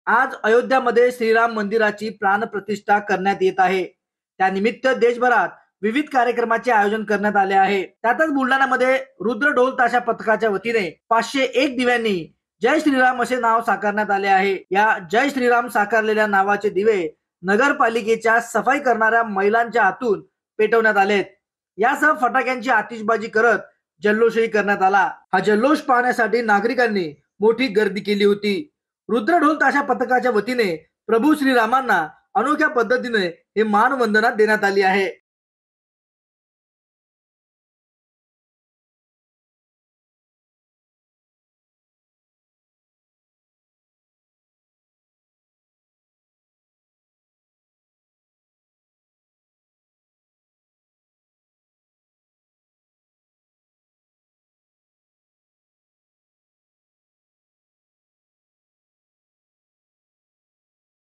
आज अयोध्यामध्ये श्रीराम मंदिराची प्राणप्रतिष्ठा करण्यात येत आहे। त्यानिमित्त देशभरात विविध कार्यक्रमाचे आयोजन करण्यात आले आहे। त्यातच बुलढाण्यामध्ये रुद्र ढोल ताशा पथकाच्या वतीने 501 दिव्यांनी जय श्रीराम असे नाव साकारण्यात आले आहे। या जय श्रीराम साकारलेल्या नावाचे दिवे नगरपालिकेच्या सफाई करणाऱ्या महिलांच्या हातून पेटवण्यात आलेत। यासह फटाक्यांची आतिषबाजी करत जल्लोषही करण्यात आला। हा जल्लोष पाहण्यासाठी नागरिकांनी मोठी गर्दी केली होती। रुद्र ढोल ताशा पथकाच्या वतीने प्रभू श्रीरामांना अनोख्या पद्धतीने हे मानवंदना देण्यात आली आहे।